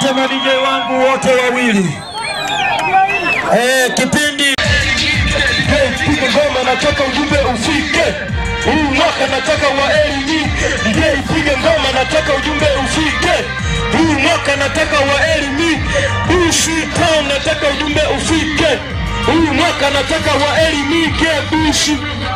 Asante na DJ wangu wote wawili. Kipindi piga ngoma nataka ujumbe ufike. Huu mwaka nataka waelimike. DJ piga ngoma nataka ujumbe ufike. Huu mwaka nataka waelimike. Bushi Town nataka ujumbe ufike. Huu mwaka nataka waelimike. Bushi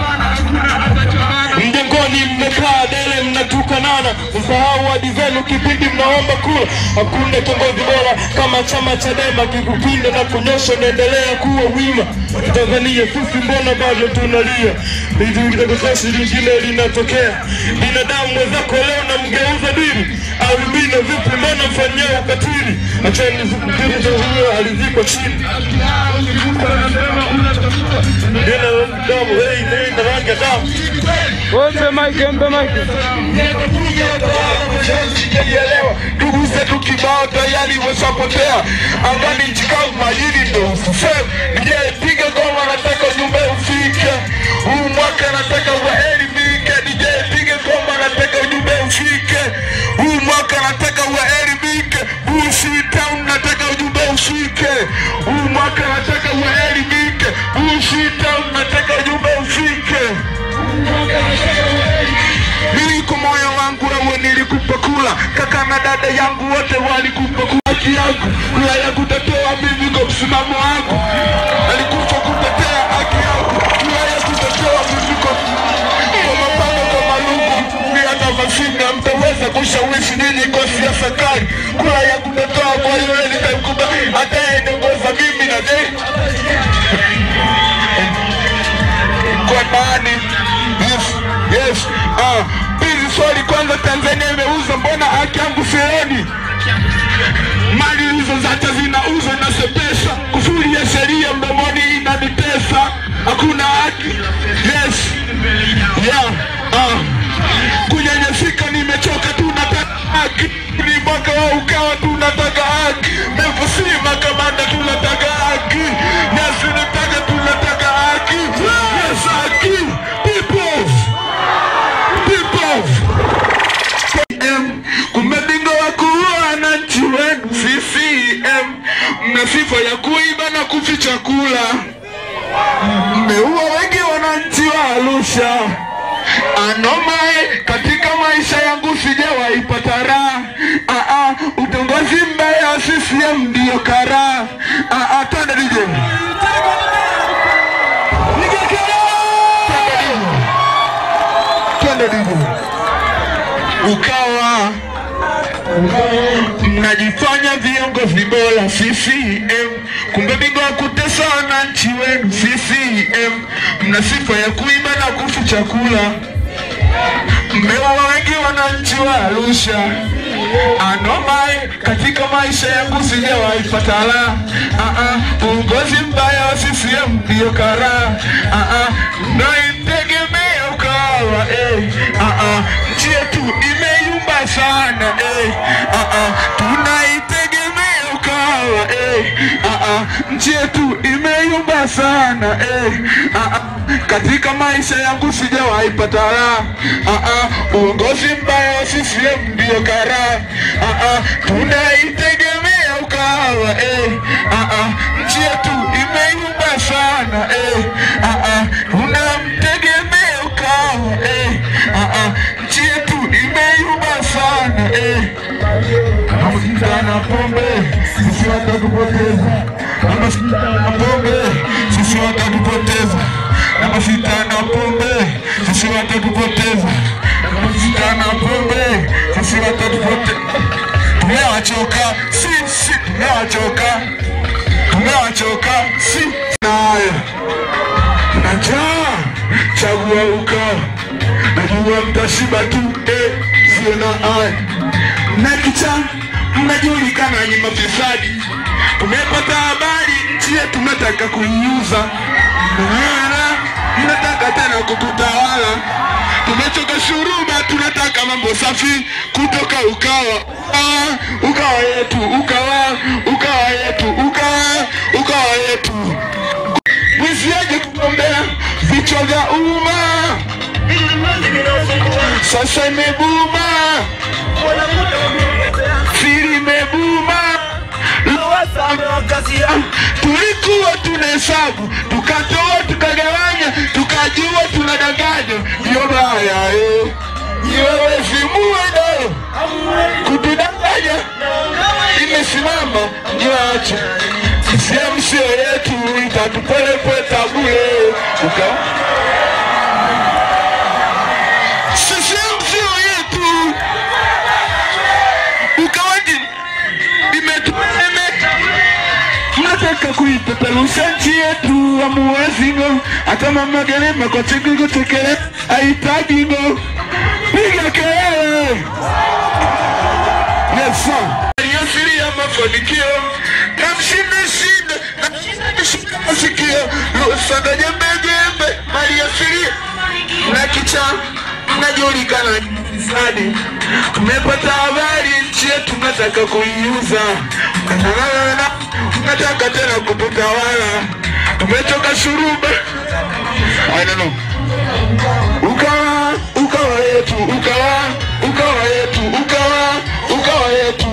mjengoni mmekaa dele mnatukanana, msahau hadi zenu kipindi mnaomba kula. Hakuna kiongozi bora kama chama Chadema, kikupinda na kunyosha naendelea kuwa wima. Tanzania sisi mbona bado tunalia? Litukitokea lingine linatokea. Binadamu mwenzako leo na mgeuza dini. Albino vipi mbona mfanyia ukatili? Acheni zikupiri huyo alizikwa chini. Dina damu, hey, na rangi ya damu. Mpe Mike. Ndugu zetu kibao tayari washapotea. Angani nchikau majini ndo usisemu. DJ piga ngoma nataka ujumbe ufike. Huu mwaka nataka waelimike. DJ piga ngoma nataka ujumbe ufike. Huu mwaka nataka waelimike. Bushi Town nataka ujumbe ufike. Huu mwaka nataka waelimike. Bushi Town nataka ujumbe ufike. Mimi kwa moyo wangu wewe nilikupa kula. Kaka na dada yangu wote walikupa kula. Haki yangu kula ya kutetea mimi kwa msimamo wangu. Alikufa kutetea haki yangu kula ya kutetea mimi kwa mapanga kwa malungu. Ni hata masinga mtaweza kushawishi nini kwa siasa kali. Kula ya kutetea kwa hiyo nitamkuba hata enongoza mimi na dei. Kwa nani? Yes. Bizi swali kwanza, Tanzania imeuza, mbona haki yangu sioni? Mali hizo zata zinauzwa na sepesha. Kufuri ya sheria mdomoni inanitesa. Hakuna haki. Yes. Yeah. Kunyanyasika nimechoka, tunataka haki. Ni mwaka wa ukawa tunataka haki. Mefusima kamanda tunataka haki. Nasi nataka tunataka haki. Yes, haki. Kumebingo wa kuwa wananchi wenu CCM. Mna sifa ya kuiba na kuficha kula. Mmeua wengi wananchi wa Arusha. Anomae katika maisha yangu sijawahi pata raha. Utongozi mbaya wa CCM ndio kara. Twende DJ. Twende DJ. Ukawa mnajifanya viongozi bora CCM, kumbe bingwa kutesa wananchi wenu CCM. Mna sifa ya kuiba na kuficha kula. Mmeua wengi wananchi wa Arusha. Anomae katika maisha yangu sijawahi pata raha. Uongozi mbaya wa CCM ndio kara. Naitegemea Ukawa. Nchi yetu imeyumba sana. Tunaitegemea Ukawa. Nchi yetu imeyumba sana. Katika maisha yangu sijawahi pata raha. Uongozi mbaya wa CCM ndio kara. Tunaitegemea Ukawa. Nchi yetu imeyumba sana. Tunamtegemea Ukawa. Nchi yetu imeyumba sana. Kama sita na pombe sisi watakupoteza. Kama sita na pombe sisi watakupoteza. Kama sita na pombe sisi watakupoteza. Kama sita na pombe sisi watakupoteza. Tumewachoka sisi, tumewachoka sisi. Nayo najaa chagua Ukawa. Najua mtashiba tu, sio na aya. Mnakicha, mnajulikana ni mafisadi. Tumepata habari nchi yetu mnataka kuiuza. Mnataka tena kututawala. Tumechoka shuruba, tunataka mambo safi kutoka Ukawa. Ukawa yetu, Ukawa yetu, Ukawa yetu. Msiaje kuombea vichwa vya umma. Sasa imebuma. Siri imebuma. hesabu, tukatoa tukagawanya, tukajua tunadanganya. Ndio baya wewe simuendo kutudanganya. Imesimama nyacho CCM sio yetu, itatupeleka bure. CCM sio yetu, ukawaje imetuemeta. Tunataka kuipeperusha nchi yetu, amuwezi ngo. Hata mama Gelema kwa chikugu tekele haitaji ngo. Piga kelele. Yes sir. Yasiri ya mafanikio kamshinda nashika masikio lusanga jembe mali yasiri na kicha mnajulikana zadi. Tumepata habari nchi yetu tunataka kuiuza, tunataka tena kututawala. Tumetoka shuruba I don't know. Ukawa yetu, ukawa yetu, ukawa yetu,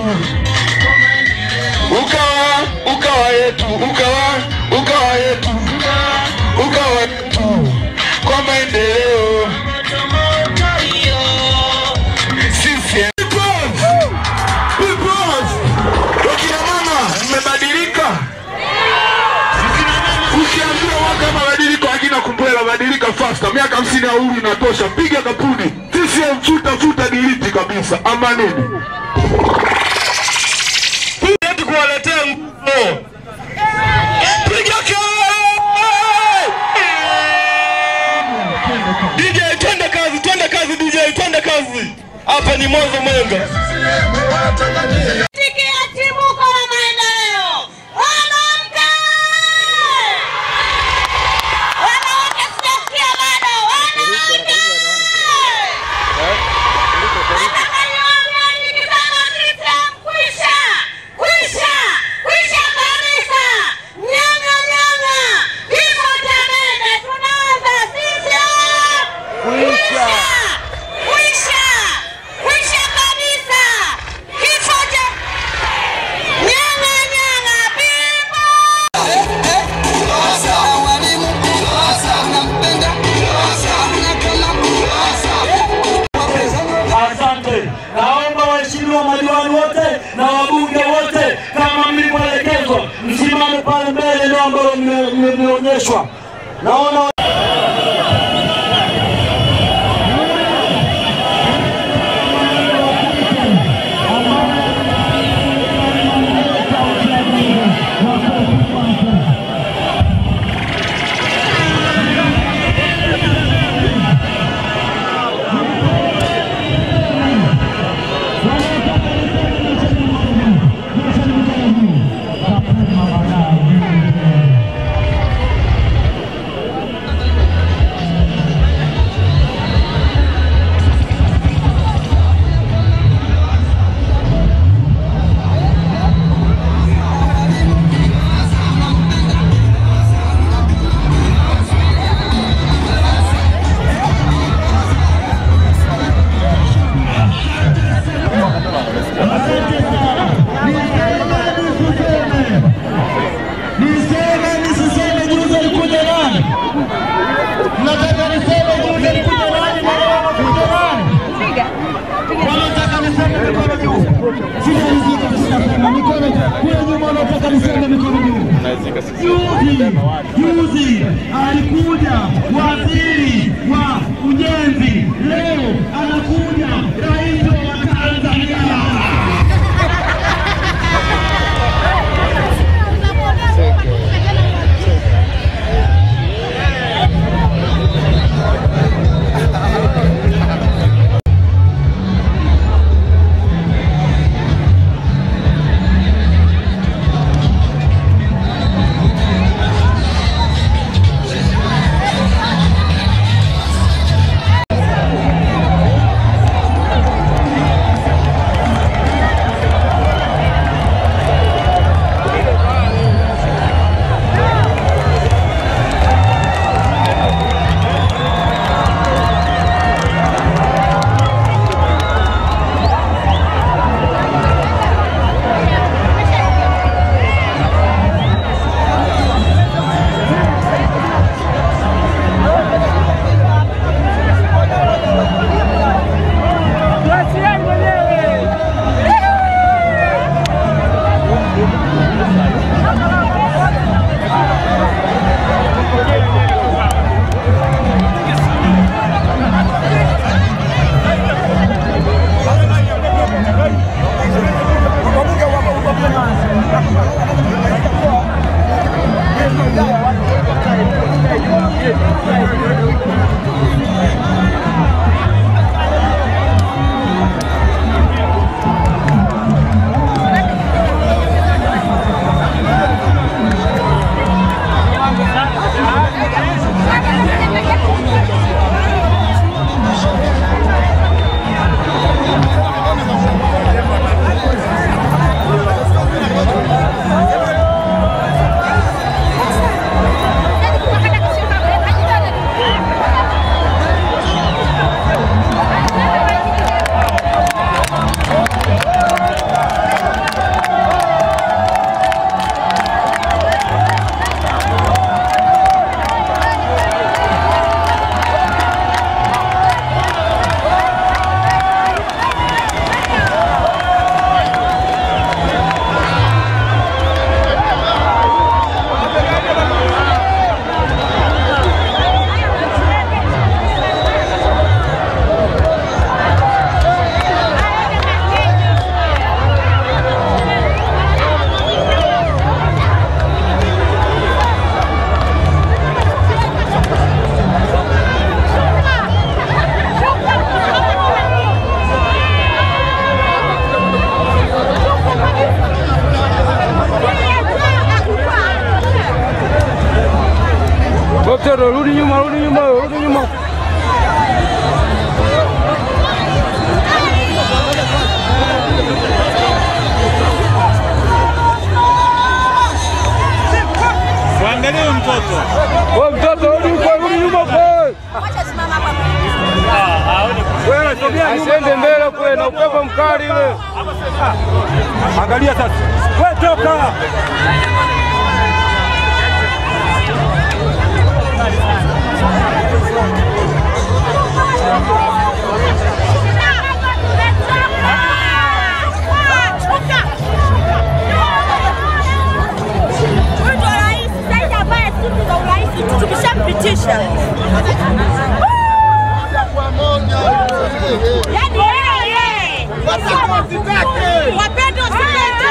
ukawa yetu kwa maendeleo. Sisi wakina mama mmebadilika. Ukiambiwa waka mabadiliko hakina kumbwela, badilika faster. Miaka 50 ya uhuru inatosha. Piga kapuni. CCM futa delete kabisa. Ama nini? Yetu kuwaletea nguo. Piga kelele. DJ twende kazi DJ twende kazi. Hapa ni Mwanzo Mwenga. Naomba waheshimiwa madiwani wote na wabunge wote, kama mlivyoelekezwa, msimame pale mbele ndio ambao mmeonyeshwa. Naona Juzi alikuja waziri wa ujenzi, leo anakuja rais wa Tanzania. mtoto, rudi nyuma, rudi nyuma, rudi nyuma. Muangalie mtoto. Wewe mtoto, rudi nyuma wewe. Acha simama hapa. Wewe sogea nyuma. Asiende mbele kule na upepo mkali wewe. Angalia sasa. Wewe toka. Tukishampitisha yaani yeye wapende usipende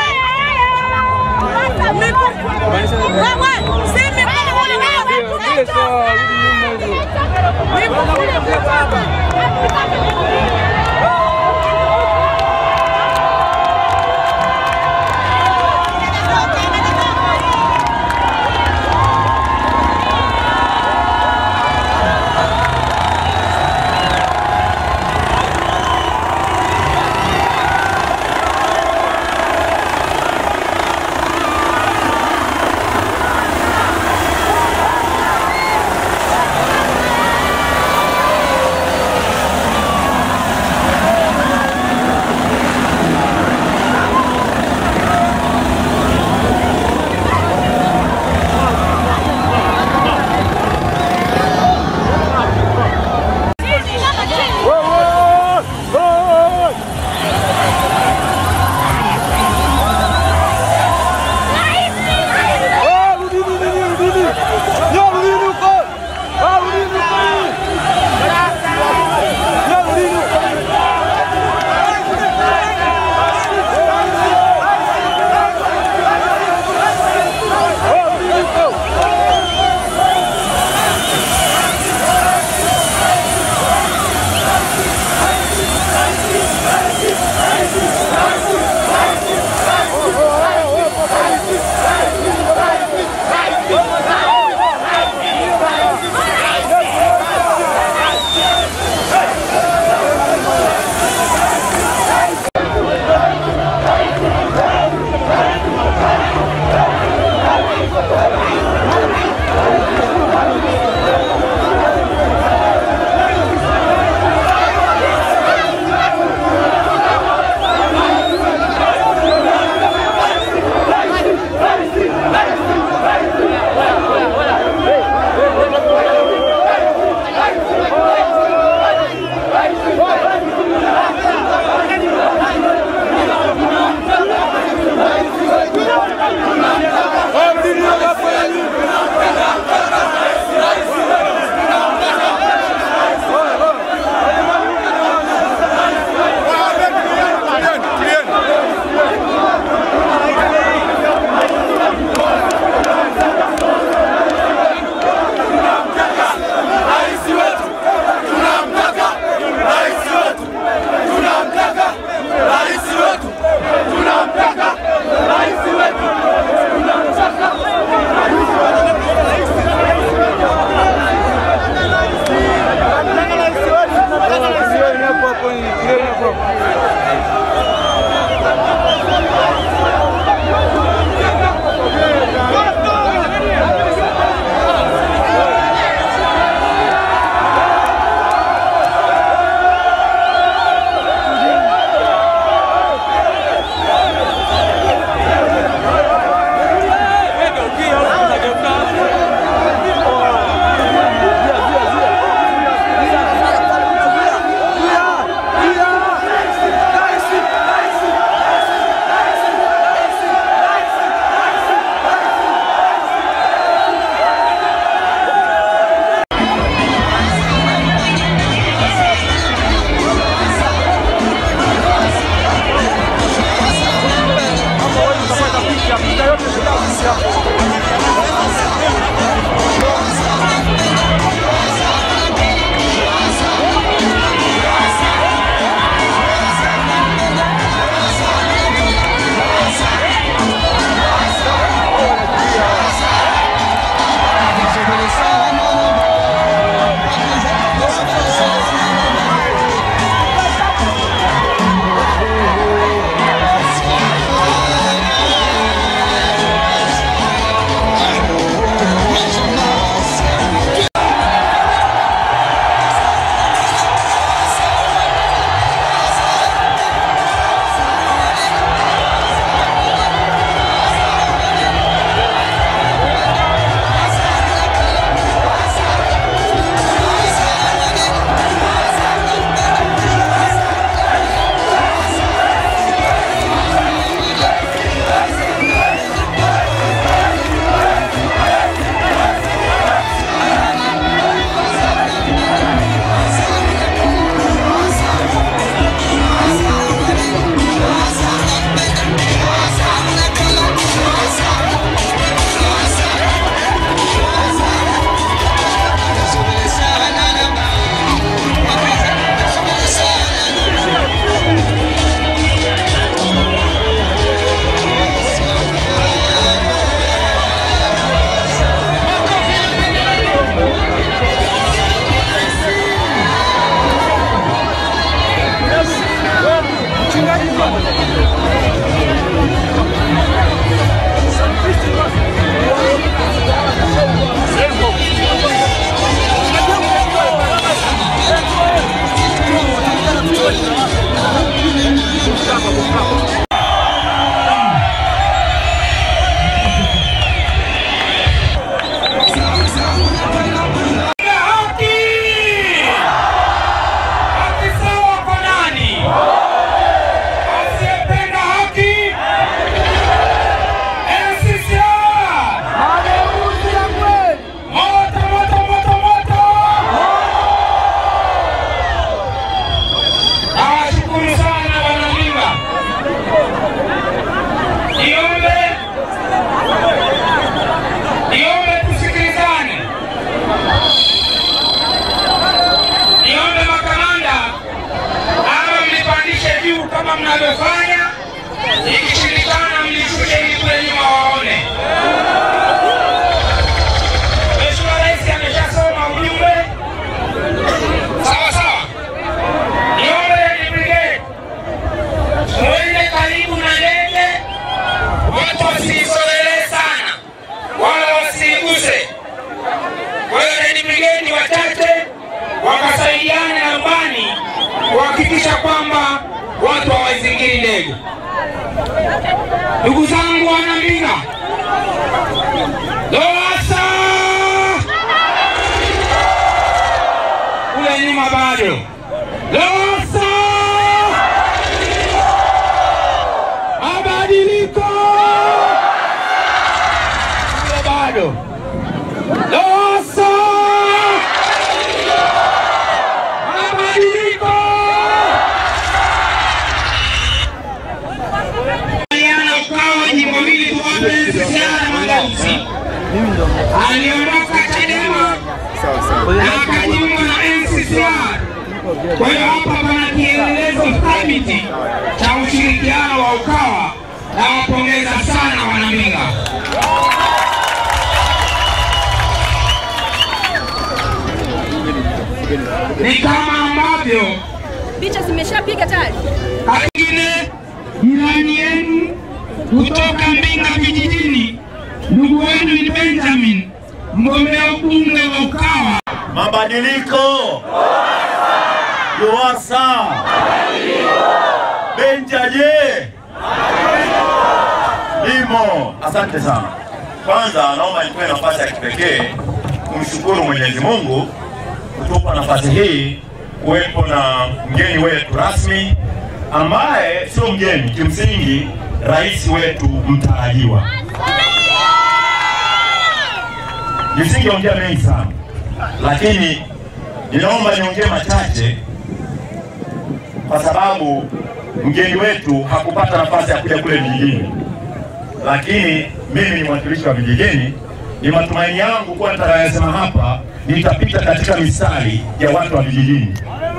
Someone Ndugu zangu wana Mbinga, Lowassa kule nyuma bado, Lowassa mabadiliko kule bado, Lowassa mabadiliko. Jimbo hili tuwape ziara Magausi. Aliondoka Chadema na akajiunga na NCCR. Kwa hiyo hapa pana kielelezo thabiti cha ushirikiano wa Ukawa, na wapongeza sana wana Mbinga. Ni kama ambavyo picha zimeshapiga tayari. Kingine jirani yenu kutoka Mbinga vijijini, ndugu wenu ni Benjamin, mgombea ubunge wa Ukawa. Mabadiliko Lowassa Benjaje Limo. Asante sana. Kwanza naomba nitoe nafasi ya kipekee kumshukuru Mwenyezi Mungu kutupa nafasi hii kuwepo na mgeni wetu rasmi ambaye sio mgeni, kimsingi rais wetu mtarajiwa. Nisingeongea mengi sana, lakini ninaomba niongee machache kwa sababu mgeni wetu hakupata nafasi ya kuja kule vijijini, lakini mimi ni mwakilishi wa vijijini. Ni matumaini yangu kuwa nitakayosema hapa nitapita katika mistari ya watu wa vijijini.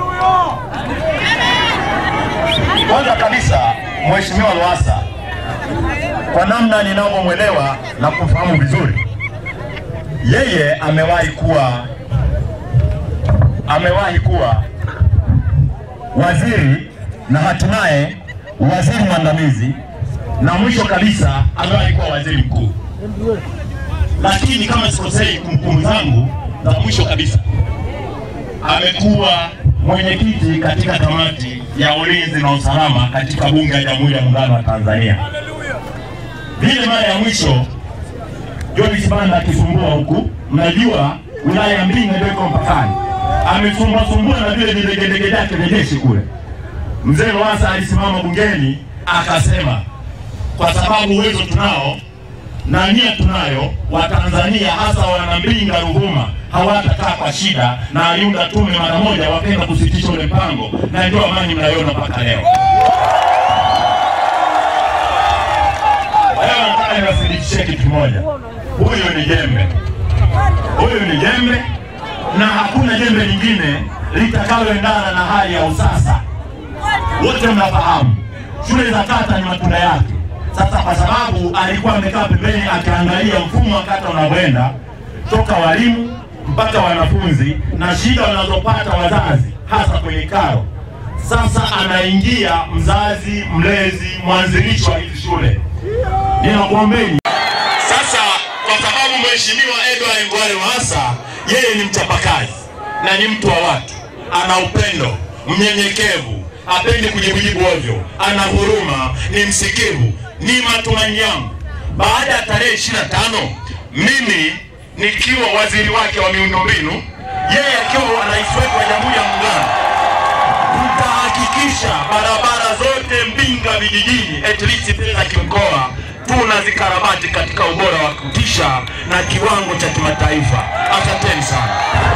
Kwanza kabisa, Mheshimiwa Lowassa, kwa namna ninavyomwelewa na kumfahamu vizuri, yeye amewahi kuwa waziri na hatimaye waziri mwandamizi, na mwisho kabisa amewahi kuwa waziri mkuu. Lakini kama sikosei kumbukumbu zangu, na mwisho kabisa amekuwa mwenyekiti katika kamati ya ulinzi na usalama katika bunge la Jamhuri ya Muungano wa Tanzania. Vile mara ya mwisho John Sibanda akisumbua huku, mnajua wilaya ya Mbinga ndio iko mpakani, amesumbua na vile vigegege vyake vya jeshi kule. Mzee Lowassa alisimama bungeni akasema, kwa sababu uwezo tunao na nia tunayo, Watanzania hasa wana Mbinga Ruvuma hawatakaa kwa shida, na aliunda tume mara moja wapenda kusitisha ule mpango, na ndio amani mnaiona mpaka leo. Leo nataka niwathibitishie kitu kimoja. Huyu ni jembe, na hakuna jembe lingine litakaloendana na hali ya usasa. Wote mnafahamu shule za kata ni matunda yake. Sasa kwa sababu alikuwa amekaa pembeni akiangalia mfumo wa kata unavyoenda, toka walimu mpaka wanafunzi na shida wanazopata wazazi hasa kwenye karo, sasa anaingia mzazi, mlezi, mwanzilishi wa hizi shule. Ninakuombeni sasa, kwa sababu Mheshimiwa Edward Ngwale Lowassa yeye ni mchapakazi na ni mtu wa watu, ana upendo, mnyenyekevu, hapendi kujibu ovyo, ana huruma, ni msikivu. Ni matumaini yangu baada ya tarehe 25 mimi nikiwa waziri wake wa miundombinu, yeye akiwa rais wetu wa Jamhuri ya Muungano, tutahakikisha barabara zote Mbinga vijijini at least za kimkoa tunazikarabati katika ubora wa kutisha na kiwango cha kimataifa. Asanteni sana.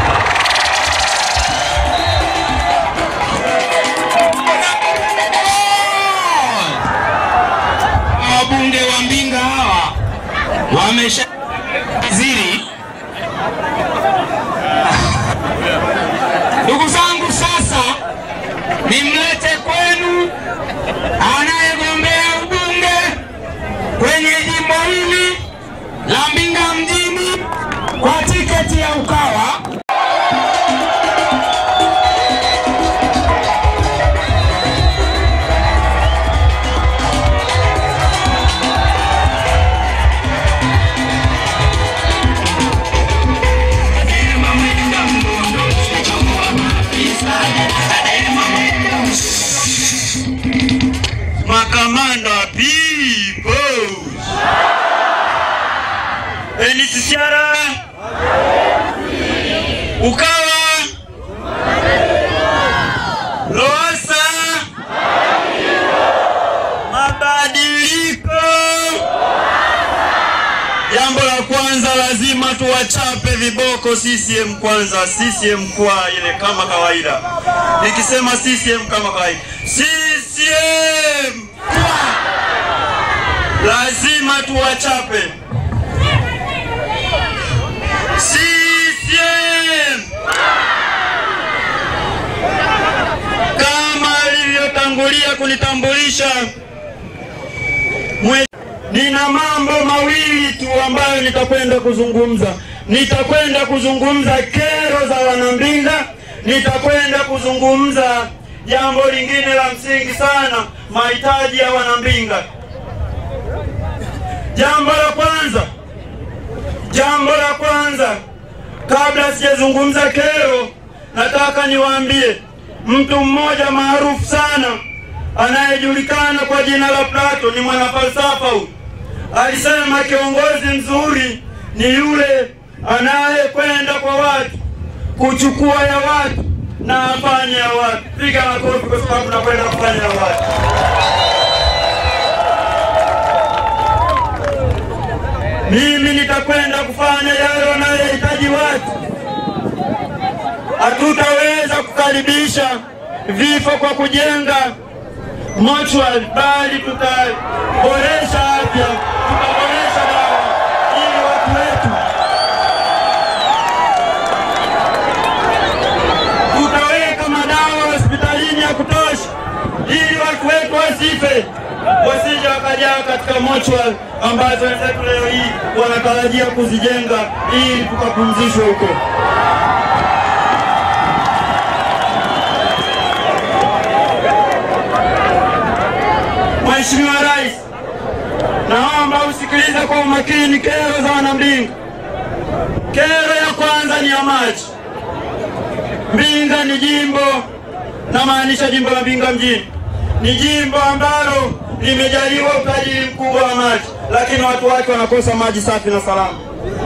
Wabunge wa Mbinga hawa wamesha waziri. Ndugu zangu, sasa nimlete kwenu anayegombea ubunge kwenye jimbo hili la Mbinga mjini kwa tiketi ya Ukawa. Makamanda people. NCCR Ukawa Lowassa mabadiliko. Jambo la kwanza, lazima tuwachape viboko CCM kwanza. CCM kwa ile kama kawaida. Nikisema CCM kama kawaida, CCM lazima tuwachape. CCM kama alivyotangulia kunitambulisha, nina mambo mawili tu ambayo nitakwenda kuzungumza. Nitakwenda kuzungumza kero za Wanambinga, nitakwenda kuzungumza jambo lingine la msingi sana, mahitaji ya Wanambinga. Jambo la kwanza, kabla sijazungumza kero, nataka niwaambie mtu mmoja maarufu sana anayejulikana kwa jina la Plato, ni mwanafalsafa huyu. Alisema kiongozi mzuri ni yule anayekwenda kwa watu, kuchukua ya watu na afanye ya watu. Piga makofi kwa sababu nakwenda kufanya ya watu. Mimi nitakwenda kufanya yale wanayohitaji watu. Hatutaweza kukaribisha vifo kwa kujenga mochwari, bali tutaboresha afya, tutaboresha dawa ili watu wetu, tutaweka madawa hospitalini ya kutosha ili watu wetu wasife, wasije wakajaa katika mochwari ambazo wenzetu leo hii wanatarajia kuzijenga ili tukapumzishwe huko. Mheshimiwa Rais, naomba usikilize kwa umakini kero za Wanambinga. Kero ya kwanza ni ya maji. Mbinga ni jimbo, na maanisha jimbo la Mbinga mjini, ni jimbo ambalo limejaliwa utajiri mkubwa wa maji, lakini watu wake wanakosa maji safi na salama.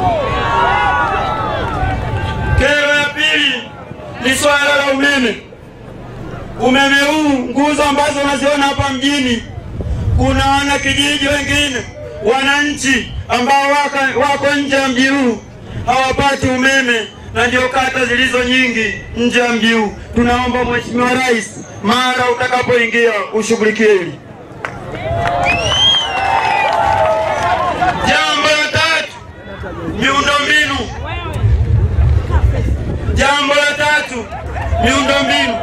Kero ya pili ni swala la umeme. Umeme huu, nguzo ambazo unaziona hapa mjini, kuna wana kijiji wengine, wananchi ambao wako nje ya mji huu hawapati umeme, na ndio kata zilizo nyingi nje ya mji huu. Tunaomba Mheshimiwa Rais, mara utakapoingia ushughulikie hili. Jambo la tatu, miundombinu. Jambo la tatu, miundombinu.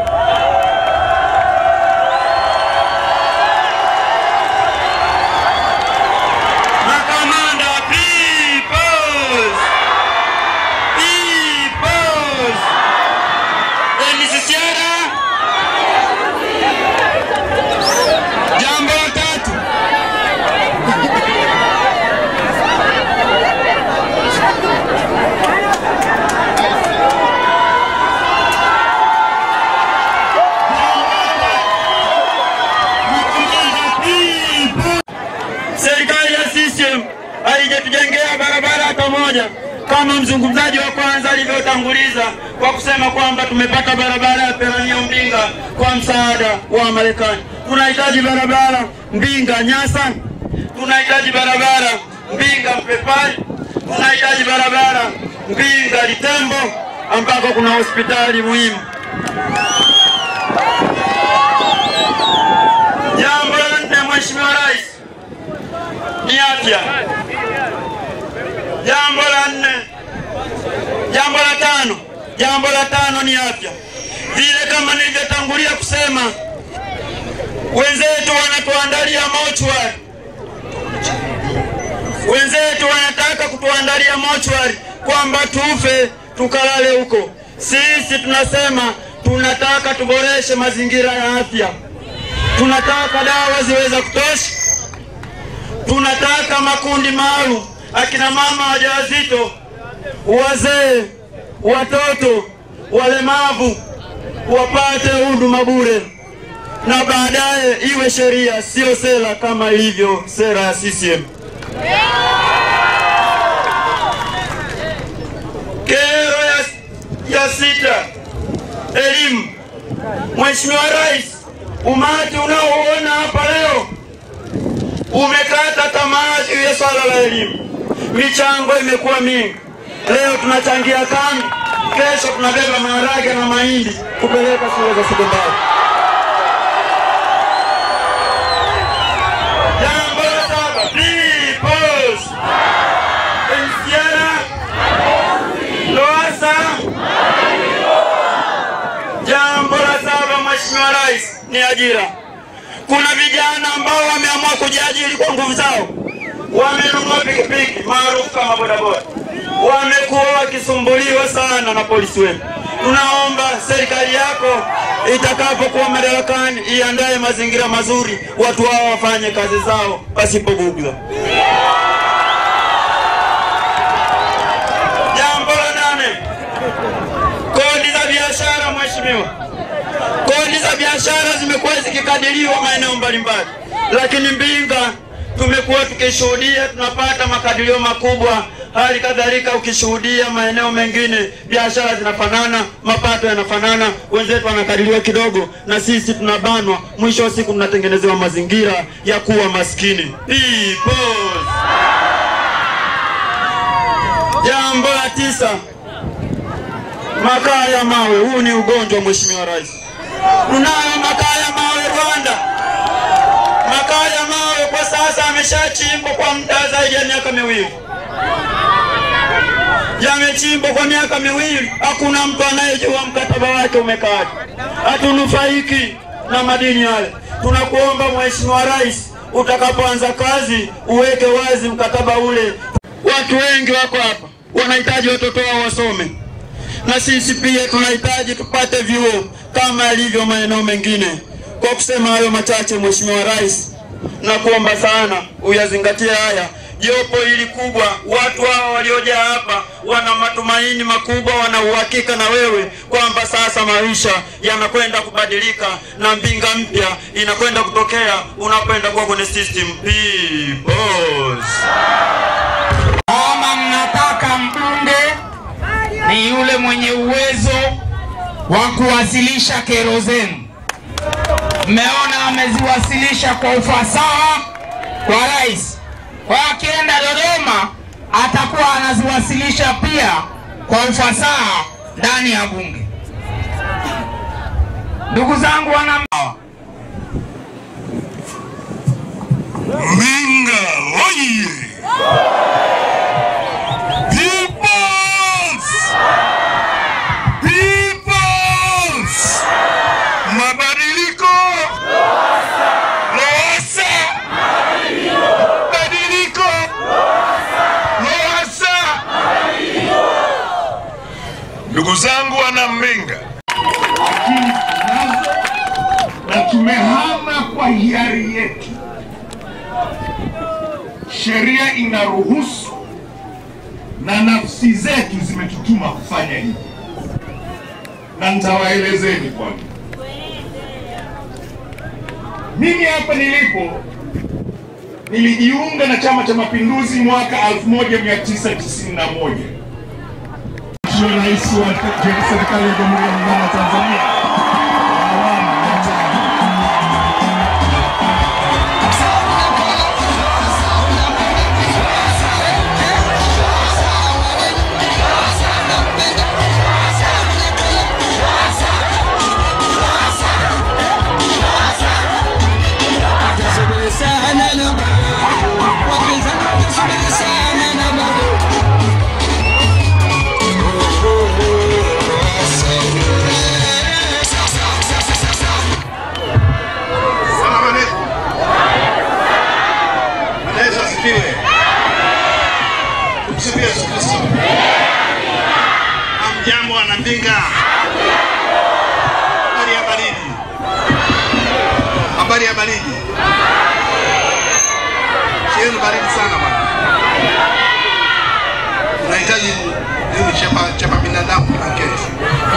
Haijatujengea barabara hata moja, kama mzungumzaji wa kwanza alivyotanguliza kwa kusema kwamba tumepata barabara ya Perania Mbinga kwa msaada wa Marekani. Tunahitaji barabara Mbinga Nyasa, tunahitaji barabara Mbinga Mpepali, tunahitaji barabara Mbinga Litembo ambako kuna hospitali muhimu. Jambo la nne, Mheshimiwa Rais, ni afya. Jambo la tano ni afya. Vile kama nilivyotangulia kusema, wenzetu wanatuandalia mochwari. Wenzetu wanataka kutuandalia mochwari kwamba tufe tukalale huko. Sisi tunasema tunataka tuboreshe mazingira ya afya. Tunataka dawa ziweze kutosha. Tunataka makundi maalum, akina mama wajawazito, wazee, watoto, walemavu wapate huduma bure, na baadaye iwe sheria, sio sera kama ilivyo sera ya CCM. Mheshimiwa Rais, umati unaoona hapa leo umekata tamaa juu ya swala la elimu. Michango imekuwa mingi. Leo tunachangia kambi, kesho tunabeba maharage na mahindi kupeleka shule za sekondari. Jambo la saba, Peoples Ensiana Loasa. Jambo la saba, Mheshimiwa Rais, ni ajira. Kuna vijana ambao wameamua kujiajiri kwa nguvu zao. Wamenunua pikipiki maarufu kama bodaboda. Wamekuwa wakisumbuliwa sana na polisi wetu. Tunaomba serikali yako itakapokuwa madarakani iandae mazingira mazuri, watu hao wafanye kazi zao pasipo bugdha. Jambo la 8, kodi za biashara. Mheshimiwa, kodi za biashara zimekuwa zikikadiriwa maeneo mbalimbali, lakini Mbinga tumekuwa tukishuhudia tunapata makadirio makubwa. Hali kadhalika ukishuhudia maeneo mengine biashara zinafanana, mapato yanafanana, wenzetu wanakadiriwa kidogo na sisi tunabanwa. Mwisho wa siku tunatengenezewa mazingira ya kuwa maskini. Peoples. Jambo la 9, makaa ya mawe. Huu ni ugonjwa, Mheshimiwa Rais. Tunayo makaa ya mawe Rwanda. Makaa ya mawe kwa sasa ameshachimbwa kwa muda zaidi ya miaka 2. Yamechimbwa kwa miaka 2, hakuna mtu anayejua mkataba wake umekaa. Hatunufaiki na madini yale. Tunakuomba Mheshimiwa Rais, utakapoanza kazi uweke wazi mkataba ule. Watu wengi wako hapa wanahitaji watoto wao wasome, na sisi pia tunahitaji tupate vyuo kama ilivyo maeneo mengine. Kwa kusema hayo machache, Mheshimiwa Rais, na kuomba sana uyazingatie haya. Jopo hili kubwa, watu hao walioja hapa wana matumaini makubwa, wana uhakika na wewe kwamba sasa maisha yanakwenda kubadilika na Mbinga mpya inakwenda kutokea unapoenda kuwa kwenye system. Peoples. Kama mnataka mbunge ni yule mwenye uwezo wa kuwasilisha kero zenu. Mmeona ameziwasilisha kwa ufasaha kwa rais. Kwa akienda Dodoma atakuwa anaziwasilisha pia kwa ufasaha ndani ya bunge. Ndugu zangu wana Mbinga oye! Peoples! Mabadiliko! Loasa! Mabadiliko! Loasa! Ndugu zangu wana Mbinga, na tumehama kwa hiari yetu. Sheria inaruhusu na nafsi zetu zimetutuma kufanya hivi, na nitawaelezeni kwa nini. Mimi hapa nilipo nilijiunga na Chama cha Mapinduzi mwaka 1991. Mheshimiwa Rais wa serikali ya Jamhuri ya Muungano wa Tanzania Jambo wana Mbinga. Habari ya baridi. Habari ya baridi. Sio baridi sana bwana. Tunahitaji nini chapa binadamu na kesho.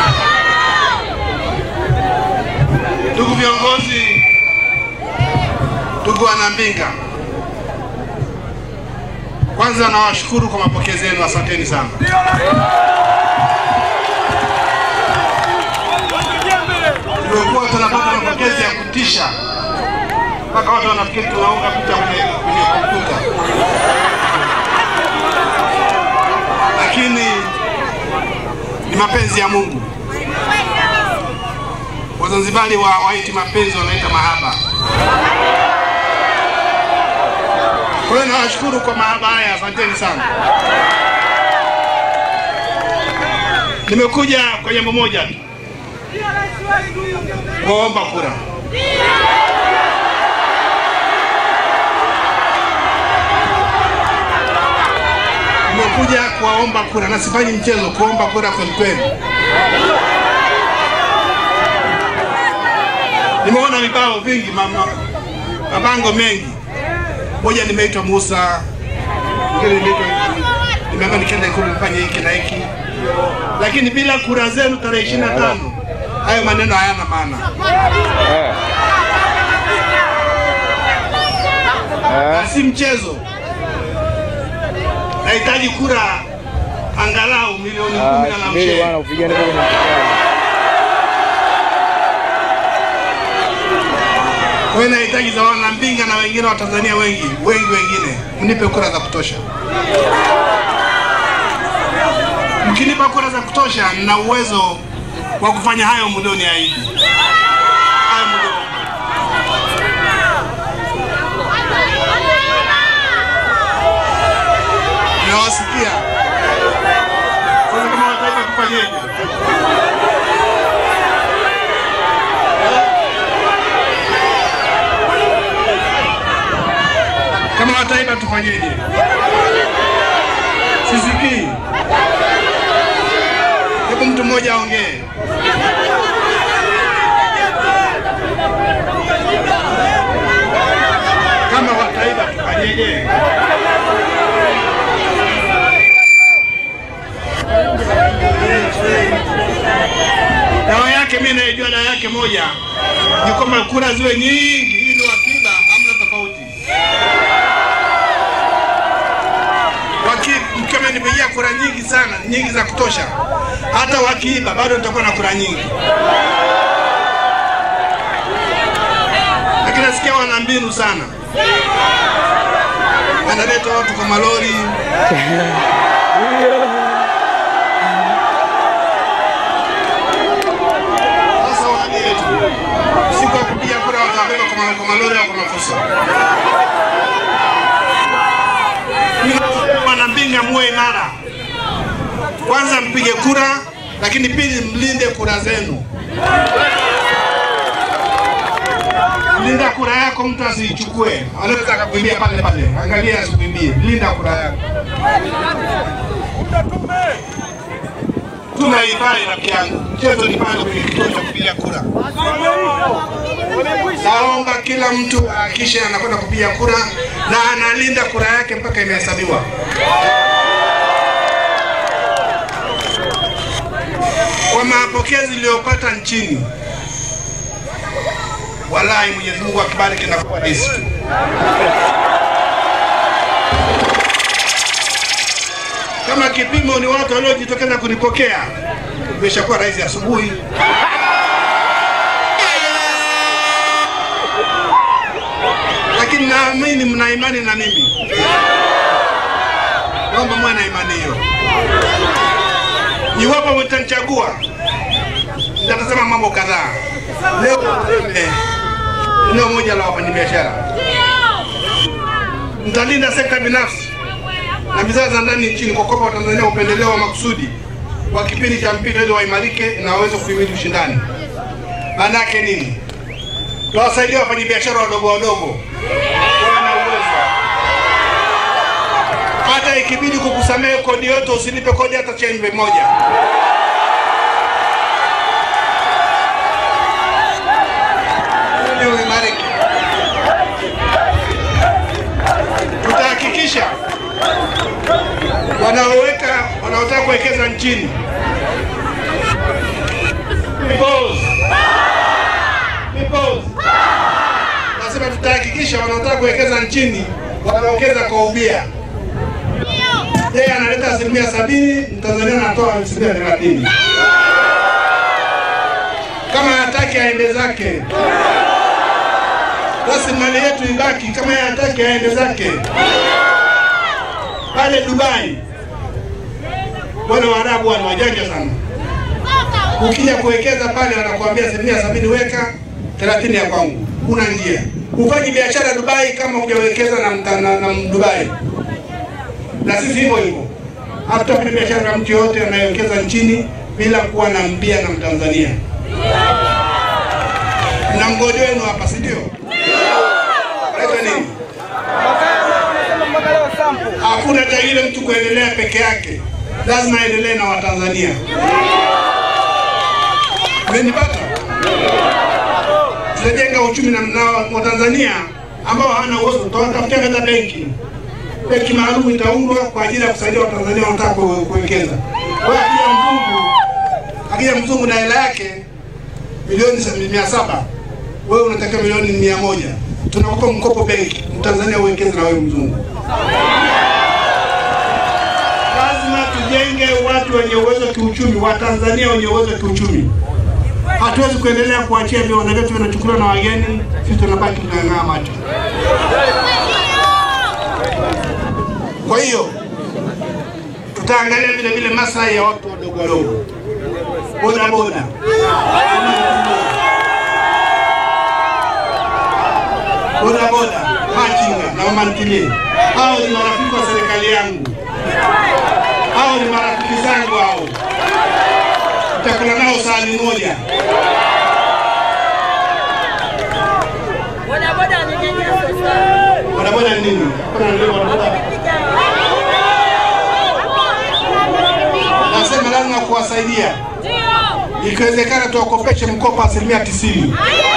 Ndugu viongozi, ndugu wana Mbinga, kwanza nawashukuru kwa mapokezi yenu, asanteni sana. tulikuwa tunapata mapokezi ya kutisha mpaka watu wanafikiri tunaunga picha kwenye kompyuta, lakini ni mapenzi ya Mungu. Wazanzibari waiti mapenzi wanaita mahaba. Kwa hiyo nawashukuru kwa mahaba haya, asanteni sana. Nimekuja kwa jambo moja tu, kuomba kura. Nimekuja kuomba kura na sifanyi mchezo, kuomba kura kweli kweli. Nimeona vibao vingi, mabango mengi. Moja nimeitwa Musa, nimeambiwa nikienda Ikulu nifanye hiki na hiki. Lakini bila kura zenu tarehe 25, hayo maneno hayana maana. Si mchezo. Nahitaji kura angalau milioni 10 na mshe. Kwa hiyo nahitaji za Wanambinga na wengine wa Tanzania wengi wengine, mnipe kura za kutosha. Mkinipa kura za kutosha, nina uwezo wa kufanya hayo mlioniahidi. Hayo mlioniahidi. Nawasikia. Sasa kama wataipa kufanyeje? Kama wataipa tufanyeje? Sisikii. Hebu mtu mmoja aongee. Kama wataiba tufanyeje? Dawa yake mimi naijua, dawa yake moja ni kwamba kura ziwe nyingi ili wakiba hamna tofauti. Kama nipigia kura nyingi sana, nyingi za kutosha, hata wakiiba bado nitakuwa na kura nyingi. Lakini nasikia wana mbinu sana, wanaleta watu kwa malori. Sasa waambie tu, siku ya kupiga kura watabeba kwa malori au kwa mafuso. Wanambinga muwe imara. Kwanza mpige kura, lakini pili mlinde kura zenu. Linda kura yako, mtu asiichukue. Anaweza akakuimbia pale pale. Angalia asikuimbie. Linda kura yako. Tunaifai rafiki yangu. Chezo ni pale kwenye kituo cha kupiga kura. Naomba kila mtu hakikishe anakwenda kupiga kura na analinda kura yake mpaka imehesabiwa. Kwa mapokezi niliyopata nchini, wallahi Mwenyezi Mungu akibariki na kuwa rais tu. Kama kipimo ni watu waliojitokeza kunipokea, nimeshakuwa rais asubuhi. Lakini naamini mna imani na mimi. Naomba mwe na imani hiyo. Iwapo mtanichagua, nitasema mambo kadhaa. Leo moja la wafanyabiashara. Nitalinda sekta binafsi na bidhaa za ndani nchini kwa kuwapa Watanzania upendeleo wa makusudi wa kipindi cha mpito ili waimarike na waweze kuhimili ushindani. Maana yake nini? Tuwasaidia wafanyabiashara wadogo wadogo wana uwezo. Hata ikibidi kukusamehe kodi yote, usilipe kodi hata chembe moja. Leo imarike. Tutahakikisha wanaotaka kuwekeza nchini, nasema tutahakikisha wanaotaka kuwekeza nchini wanawekeza kwa ubia. Yeye analeta 70%, Mtanzania anatoa 30%. Kama hataki hataki aende zake. Rasilimali yetu ibaki, kama yeye hataki aende zake. Pale Dubai, wale Waarabu wana wajanja sana. Ukija kuwekeza pale wanakuambia 70% weka, 30 ya kwangu. Una njia. Ufanye biashara Dubai kama hujawekeza na Dubai. Na sisi hivyo hivyo. Hatutafanya biashara na mtu yote anayewekeza nchini bila kuwa na mbia na Mtanzania. Na mgojo wenu hapa, si ndio? Leta nini? Hakuna cha ile mtu kuendelea peke yake. Lazima aendelee na Watanzania. Mmenipata? Tunajenga uchumi na Watanzania ambao hawana uwezo. Tutatafutia hata benki. Benki maalum itaundwa kwa ajili ya kusaidia Watanzania wanataka kuwekeza. Kwa akija mzungu na hela yake milioni 700, wewe unataka milioni 100. Tunakupa mkopo benki, Mtanzania uwekeze na wewe mzungu. Lazima tujenge watu wenye uwezo kiuchumi, Watanzania wenye uwezo kiuchumi. Hatuwezi kuendelea kuachia viwanda vyetu vinachukuliwa na wageni, sisi tunabaki tunang'aa macho. Kwa hiyo tutaangalia vile maslahi ya watu wadogo wadogo. Boda boda. Boda boda, machinga na mama ntilie. Hao ni marafiki wa serikali yangu. Hao ni marafiki zangu hao. Tutakula nao sahani moja. Boda boda ni nini sasa? Boda boda ni nini? Kuna ndio boda boda. Nasema lazima kuwasaidia. Ndio. Ikiwezekana tuwakopeshe mkopo 90%.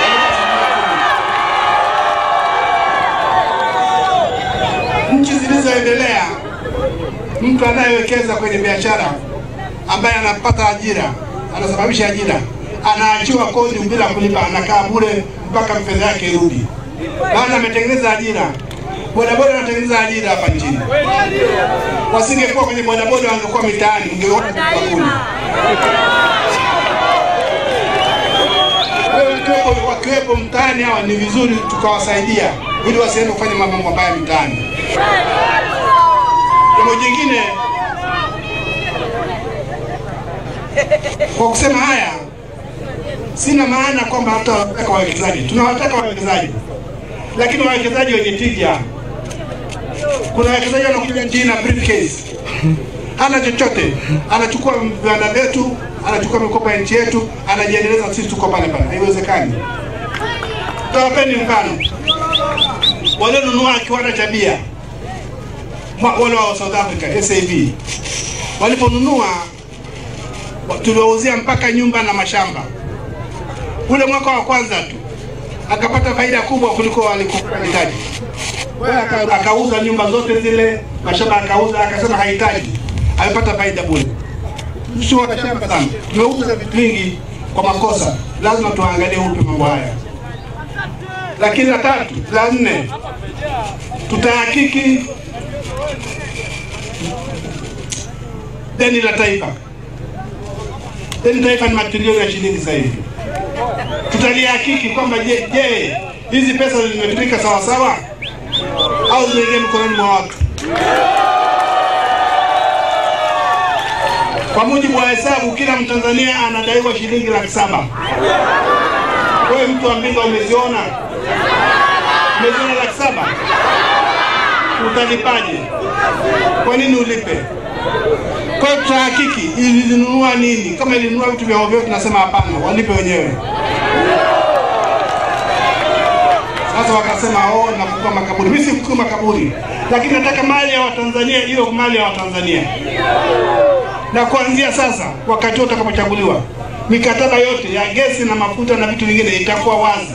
Nchi zilizoendelea, mtu anayewekeza kwenye biashara ambaye anapata ajira, anasababisha ajira, anaachiwa kodi bila kulipa, anakaa bure mpaka fedha yake irudi. Baada ametengeneza ajira. Bodaboda anatengeneza ajira hapa nchini. Wasingekuwa kwenye bodaboda wangekuwa mitaani, ungeona bakuli. Wakiwepo mtaani hawa ni vizuri tukawasaidia ili wasiende kufanya mambo mabaya mtaani. Jambo jingine, kwa kusema haya, sina maana kwamba hatutaka wawekezaji. Tunawataka wawekezaji, lakini wawekezaji wenye tija. Kuna wawekezaji wanakuja nchini na briefcase, hana chochote, anachukua viwanda vyetu, anachukua mikopo ya nchi yetu, anajiendeleza, sisi tuko pale pale. Haiwezekani. Tawapeni mfano. Walionunua kiwanda cha bia, wale wa South Africa, SAB, waliponunua tuliwauzia mpaka nyumba na mashamba. Ule mwaka wa kwanza tu akapata faida kubwa kuliko walikohitaji. Akauza nyumba zote zile, mashamba akauza, akasema hahitaji. Amepata faida bure. Sio wakashamba sana. Tumeuza vitu vingi kwa makosa. Lazima tuangalie upi mambo haya. Lakini la tatu, la nne, tutahakiki deni la taifa. Deni taifa ni matrilioni ya shilingi sasa hivi. Tutalihakiki kwamba je, hizi pesa zimetumika sawa sawa au zimeingia mikononi mwa watu. Kwa mujibu wa hesabu, kila Mtanzania anadaiwa shilingi 700,000. Wewe mtu wa Mbinga umeziona? Umeziona 700,000? Utalipaje? Kwa nini ulipe? Kwa hiyo tutahakiki ilinunua nini. Kama ilinunua vitu vya ovyo tunasema hapana, walipe wenyewe. Sasa wakasema nafukua makaburi. Mimi sifukui makaburi, lakini nataka mali ya Watanzania iwe mali ya Watanzania. Na kuanzia sasa, wakati wote utakapochaguliwa, mikataba yote ya gesi na mafuta na vitu vingine itakuwa wazi.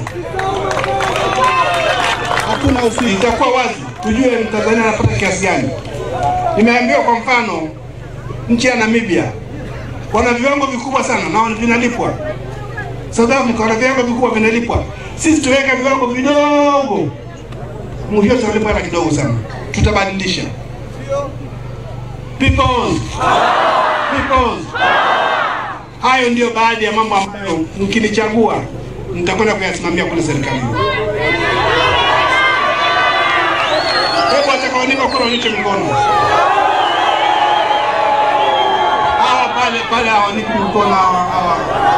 Hakuna usiri, itakuwa wazi. Tujue Mtanzania anapata kiasi gani. Nimeambiwa kwa mfano, nchi ya Namibia wana viwango vikubwa sana na vinalipwa. South Africa wana viwango vikubwa vinalipwa. Sisi tuweka viwango vidogo, mwisho tunalipa na kidogo sana. Tutabadilisha. Peoples. Hayo ndio baadhi ya mambo ambayo mkinichagua nitakwenda kuyasimamia kule serikalini. Hebu atakaonipa kura niche mikono. Hawa pale hawanipi mikono hawa.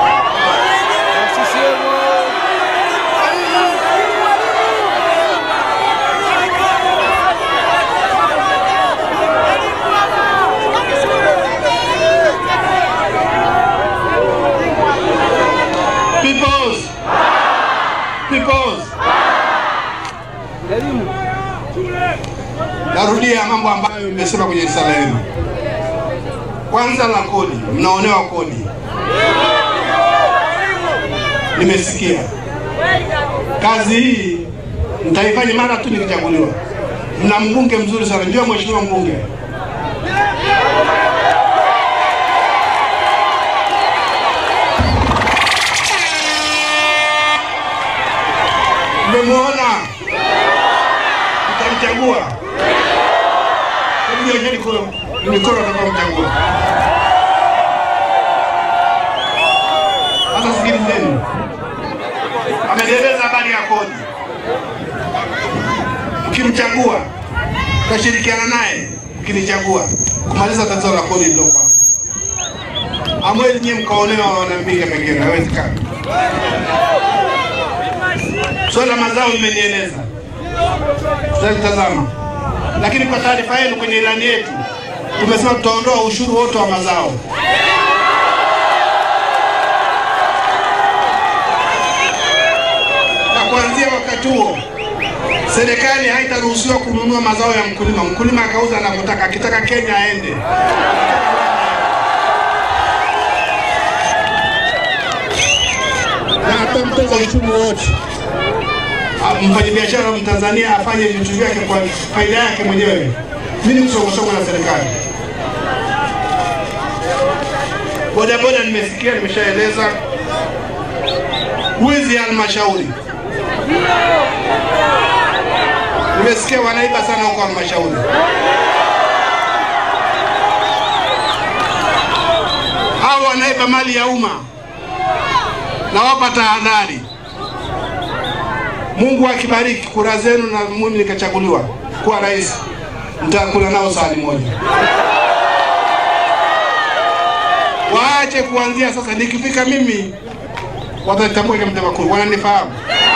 Narudia mambo ambayo nimesema kwenye risala yenu. Kwanza la kodi, mnaonewa kodi. Nimesikia. Kazi hii nitaifanya mara tu nikichaguliwa. Mna mbunge mzuri sana, ndio mheshimiwa mbunge. Mmemuona? Mtamchagua. Hebu nionyeni kwa mikono mtamchagua. Sasa sikilizeni. Ameeleza habari ya kodi. Mkimchagua, tutashirikiana naye mkinichagua kumaliza tatizo la kodi ndio kwa. Amwezi nyinyi mkaonewa wanampiga pekee, haiwezekani. Swala mazao nimenieleza. Tutatazama. Lakini kwa taarifa yenu kwenye ilani yetu tumesema tutaondoa ushuru wote wa mazao. Na kuanzia wakati huo serikali haitaruhusiwa kununua mazao ya mkulima. Mkulima akauza anapotaka, akitaka Kenya aende. Na hatamtoza ushuru wote. Mfanyabiashara wa Tanzania afanye vitu vyake kwa faida yake mwenyewe. Mimi ni msongo na serikali. Bodaboda nimesikia, nimeshaeleza. Wizi halmashauri. Nimesikia wanaiba sana huko halmashauri. Hao wanaiba mali ya umma. Na wapa tahadhari. Mungu akibariki kura zenu na mimi nikachaguliwa kuwa rais, nitakula nao sahani moja. Waache kuanzia sasa, nikifika mimi watatambua kama mtema wananifahamu.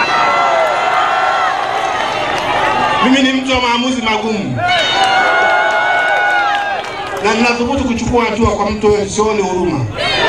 Mimi ni mtu wa maamuzi magumu. Na ninathubutu kuchukua hatua kwa mtu sioni huruma.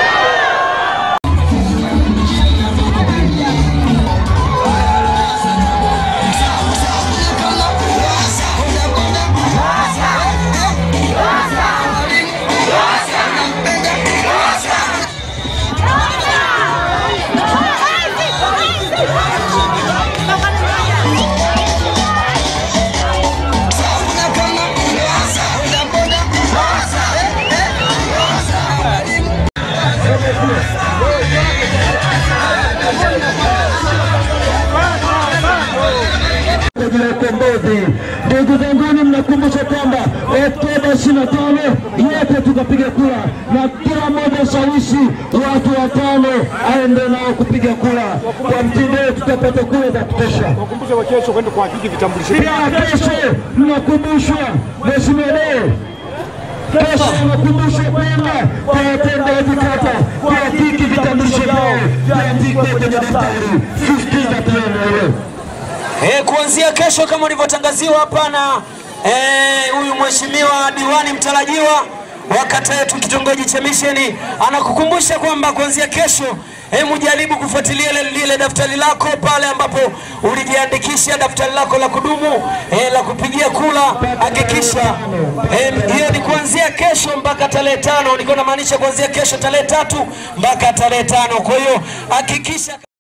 Ndugu zanguni, mnakumbusha kwamba Oktoba 25 yote tukapiga kura na kila mmoja shawishi watu 5 aende nao kupiga kura. Kwa mtindo tutapata kura za kutosha. Wakumbushe wa kesho kwenda kuhakiki vitambulisho. Kesho mnakumbushwa mheshimiwa leo. Kesho mnakumbushwa kwamba kwa watendaji kata kuhakiki vitambulisho vyao viandikwe kwenye daftari. Sisitiza tena leo. Kuanzia kesho kama ulivyotangaziwa hapa na huyu mheshimiwa diwani mtarajiwa wa kata yetu kitongoji cha Misheni, anakukumbusha kwamba kuanzia kesho mjaribu kufuatilia lile daftari lako pale ambapo ulijiandikisha, daftari lako la kudumu la kupigia kura. Hakikisha hiyo ni kuanzia kesho mpaka tarehe 5. Niko na maanisha kuanzia kesho tarehe 3 mpaka tarehe 5. Kwa hiyo hakikisha